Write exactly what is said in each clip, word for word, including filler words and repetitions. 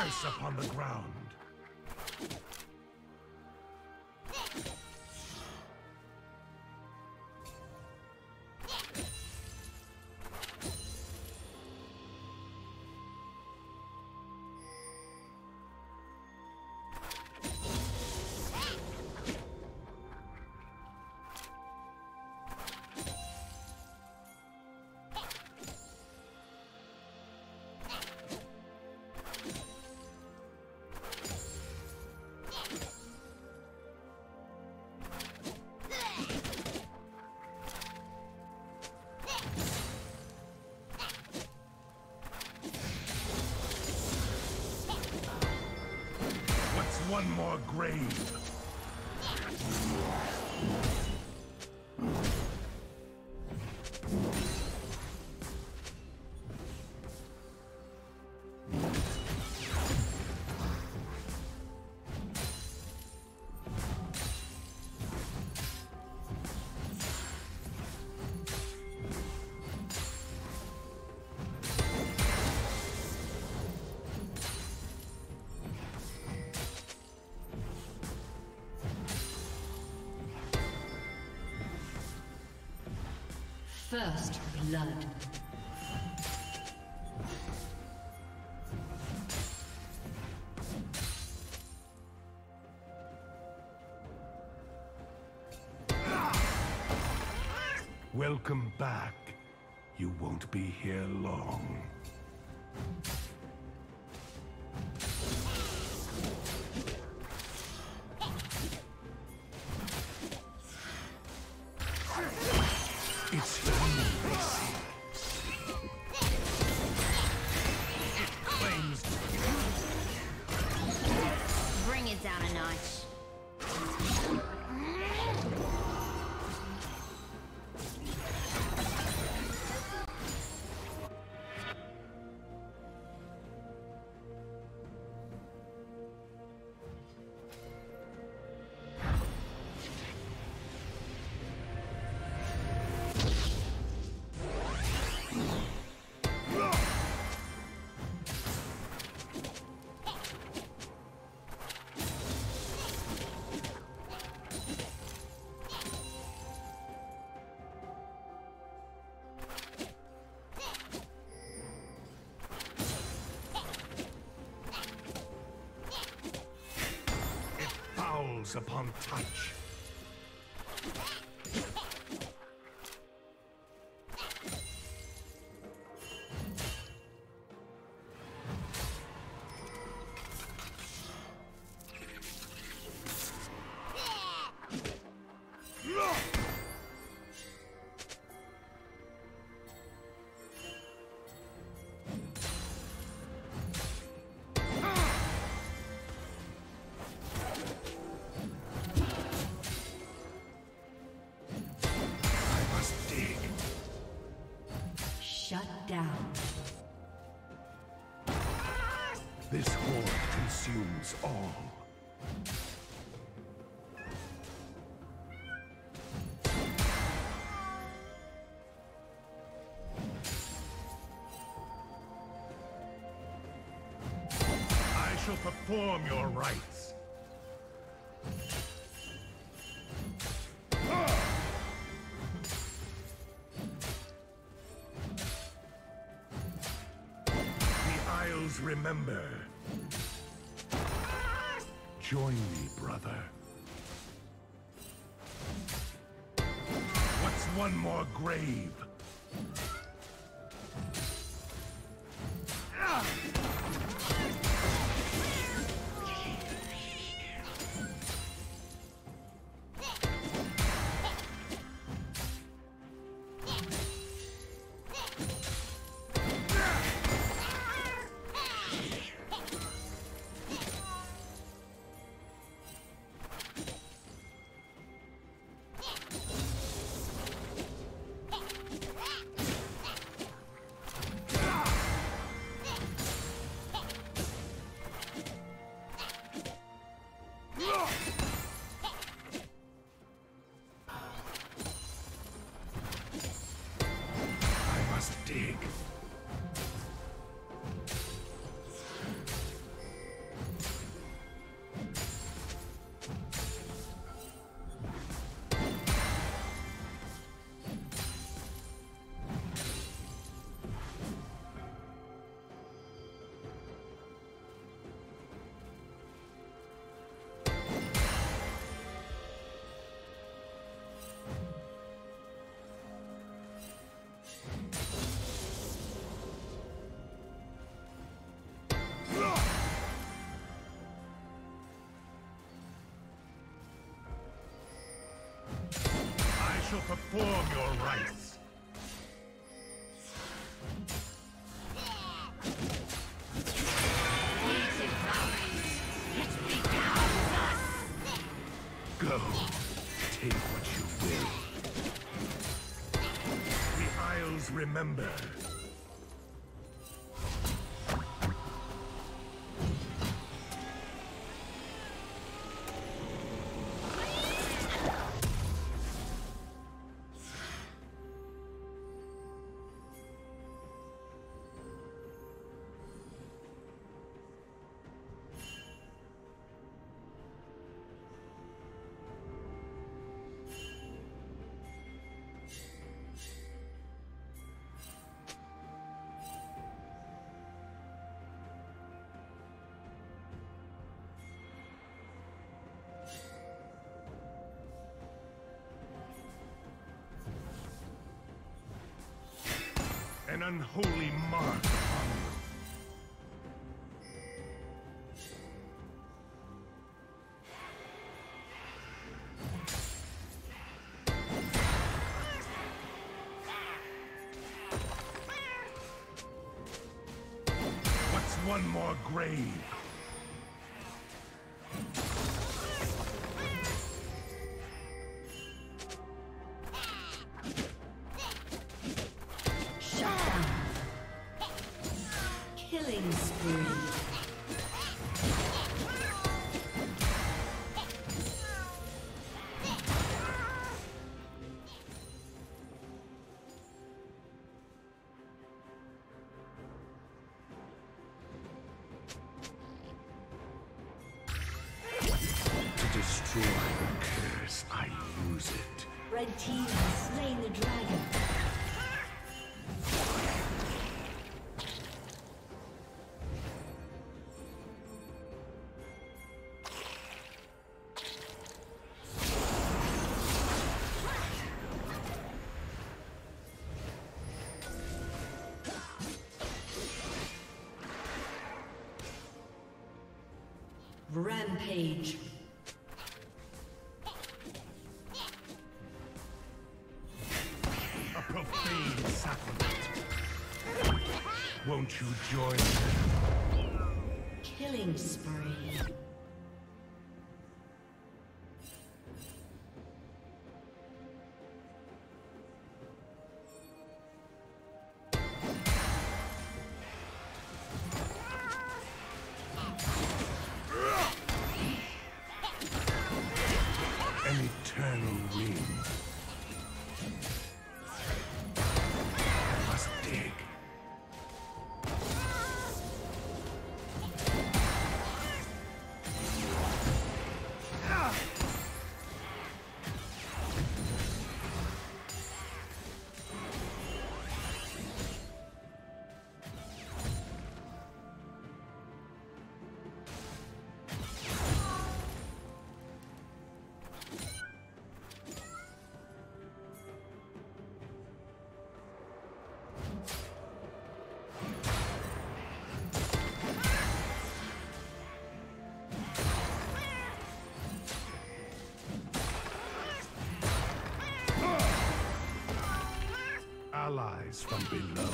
Curse upon the ground. One more grave. First blood. Welcome back. You won't be here long. It's you they seek. It claims to you. Bring it down a notch. Upon touch. Shut down. This horde consumes all. I shall perform your rites. Remember. Join me, brother. What's one more grave? perform your rites. Go. Take what you will. The Isles remember. An unholy mark upon you. What's one more grave? Killing spree. To destroy the curse, I use it. Red team has slain the dragon. Rampage. A profane sacrament. Won't you join them? Killing spree. An eternal ring. I must dig. Allies from below.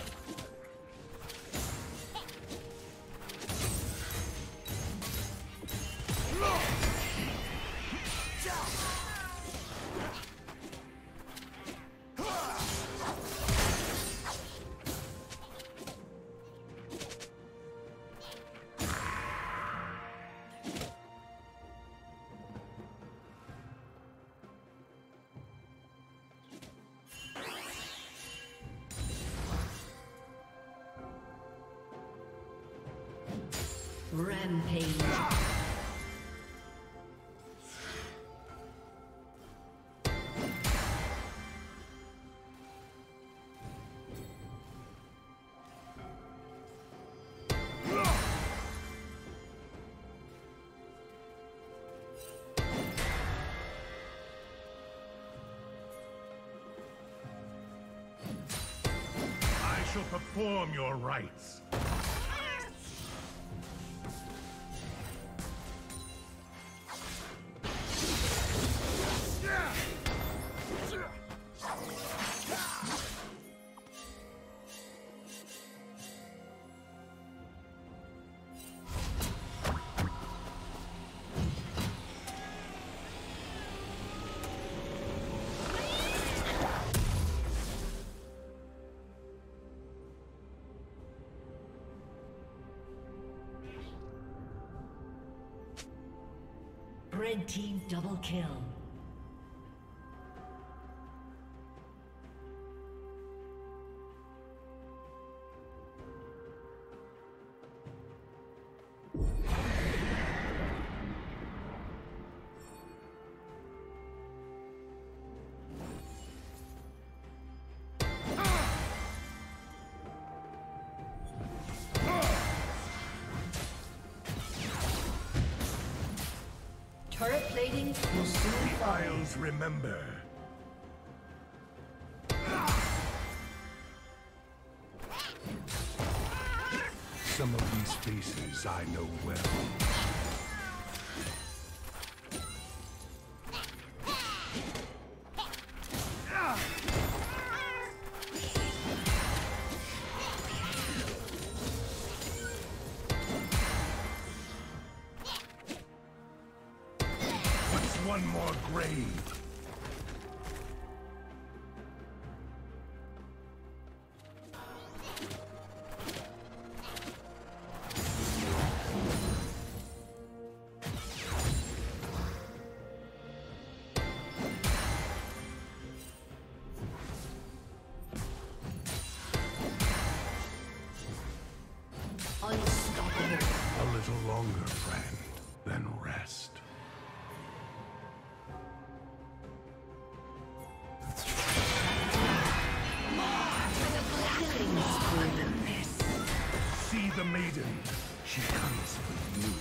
Rampage. I shall perform your rites. Red team double kill. Turret plating will soon fall. The Isles remember. Some of these faces I know well. One more grave. Unstoppable. A little longer, friend, then rest. See the maiden. She comes for you.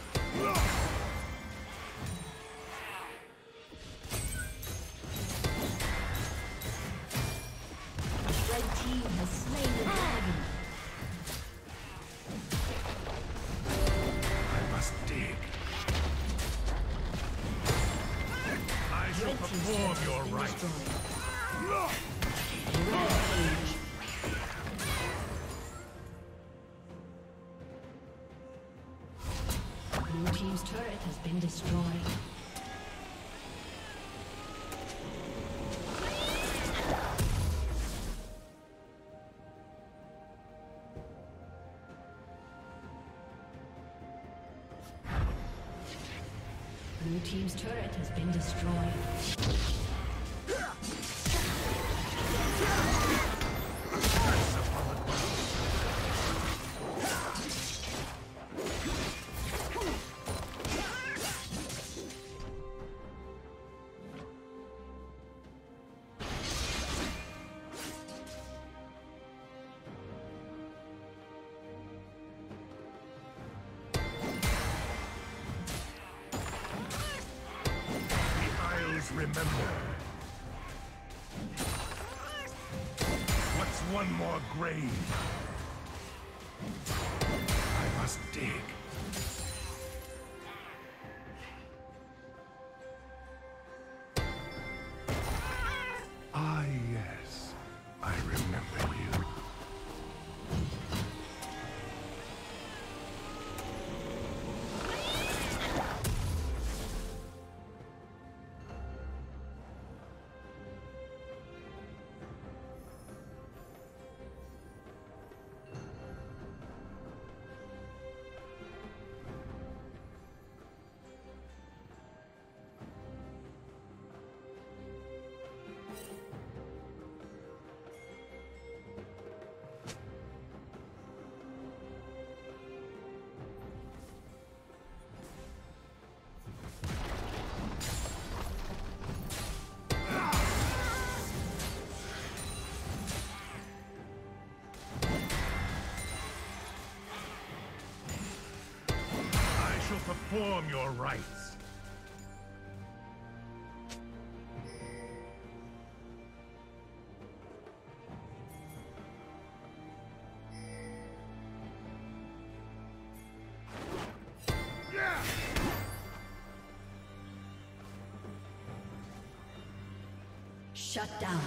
Red team has slain the dragon. I must dig. I shall Red team's perform turret your has been rites. destroyed. Rampage. Blue team's turret has been destroyed. Blue team's turret has been destroyed. Remember. What's one more grave? I must dig. Ah, yes. I remember you. Perform your rites. Yeah. Shut down.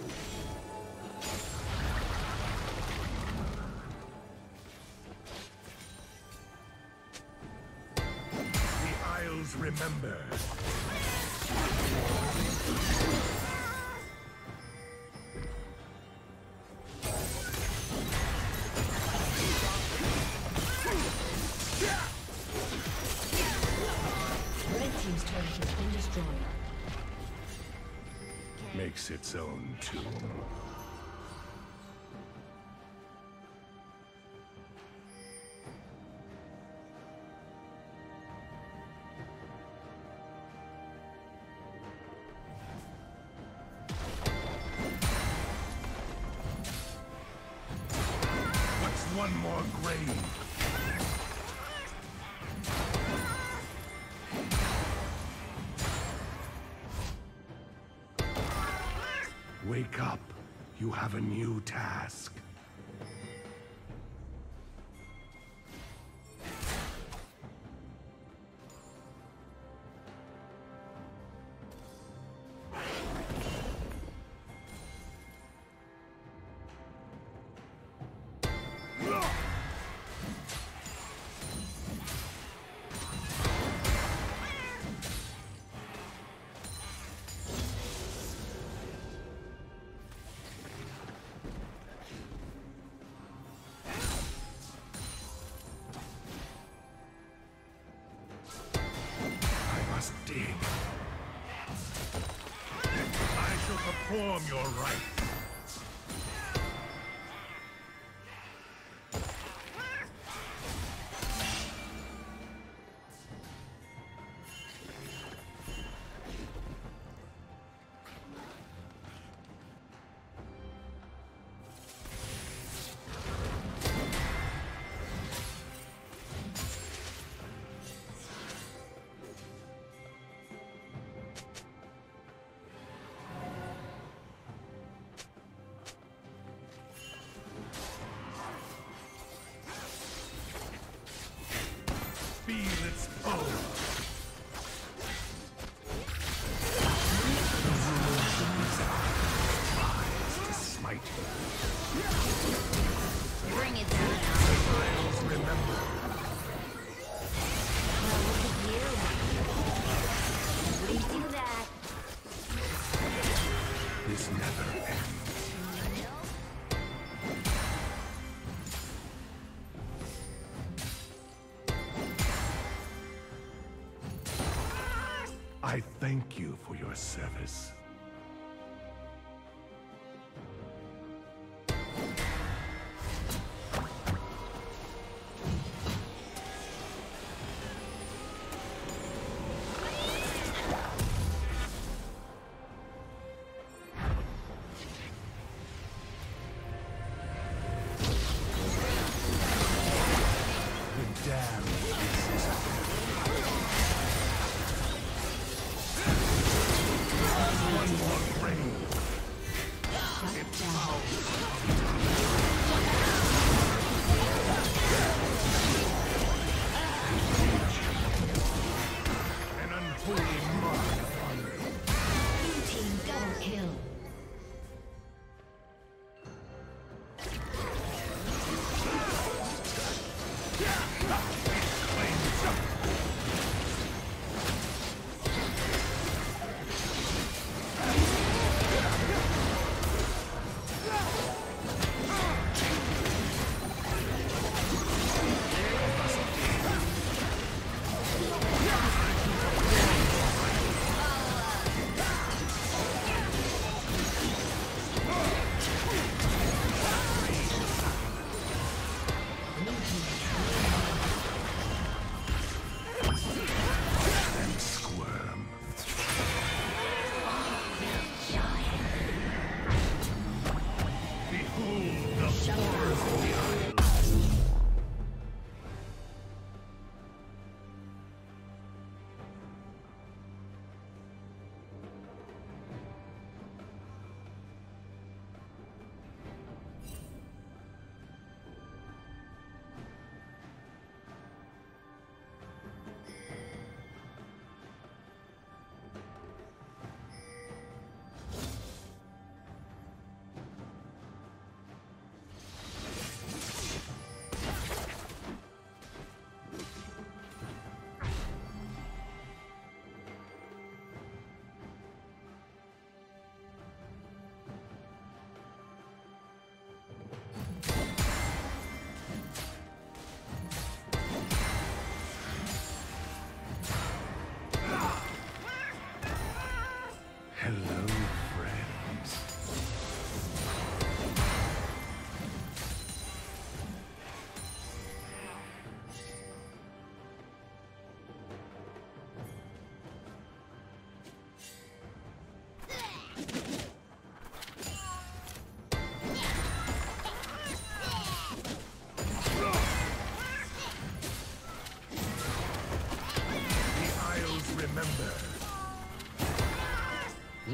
Remember. Red team's turret makes its own tomb. What's one more grave? Wake up. You have a new task. Dig. I shall perform your rites. Feel its pull. Rise to smite her. Bring it down. Trials remember. Oh, look at you. Please do that. This never ends. I thank you for your service. The damned is one more grave. It's foul. An unholy mark upon me. Blue team double kill.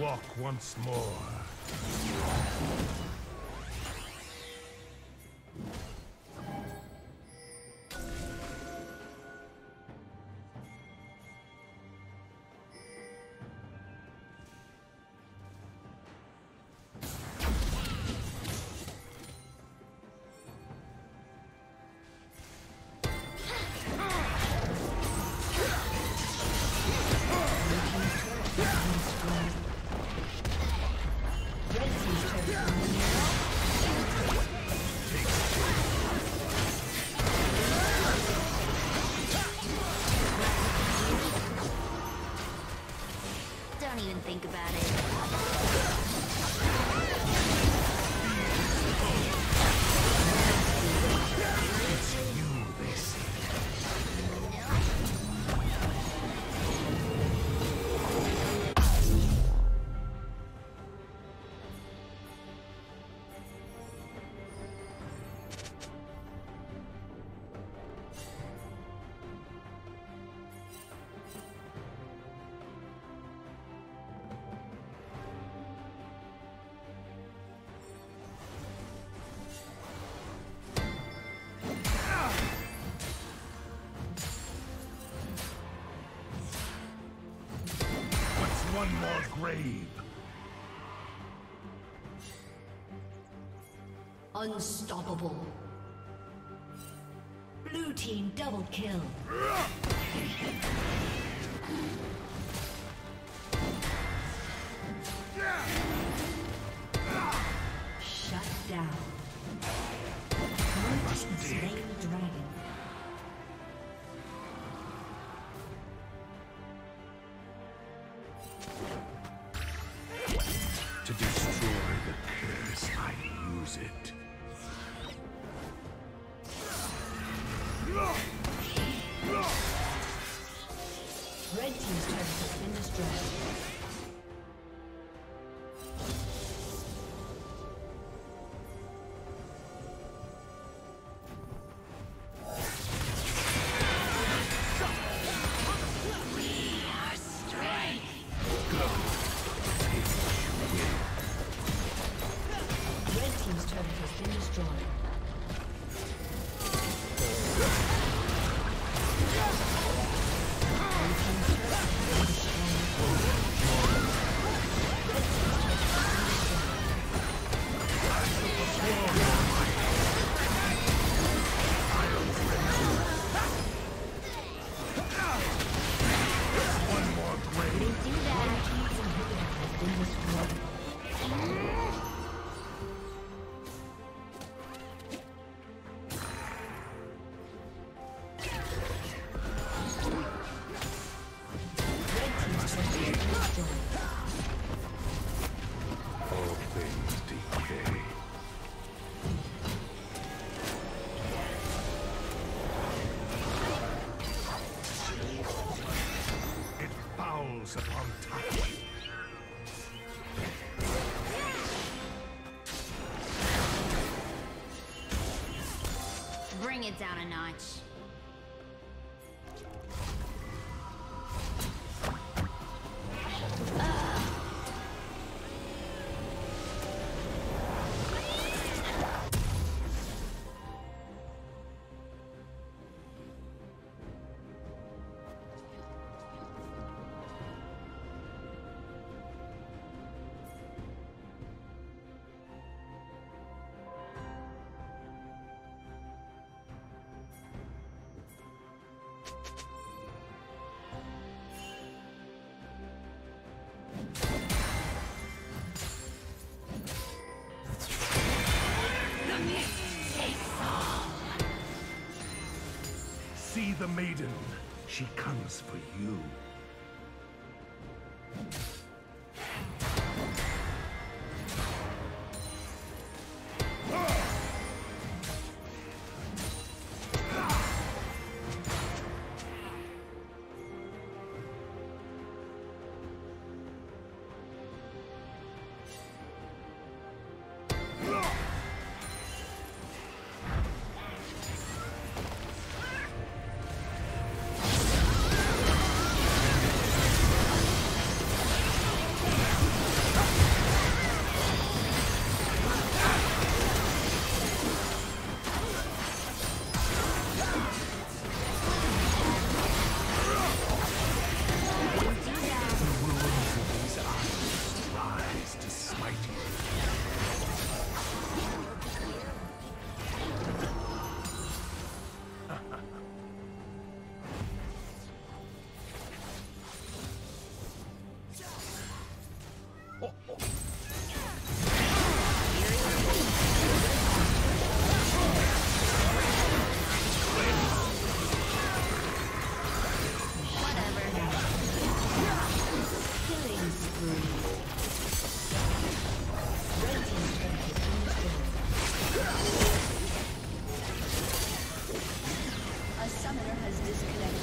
walk once more. Don't even think about it. It's you, they say. One more grave. Unstoppable. Blue team double kill. Shut down. Blue team slain the dragon. To destroy the curse, I use it. Red team's turret has been destroyed. Upon touch. Bring it down a notch. See the maiden. She comes for you. disconnected.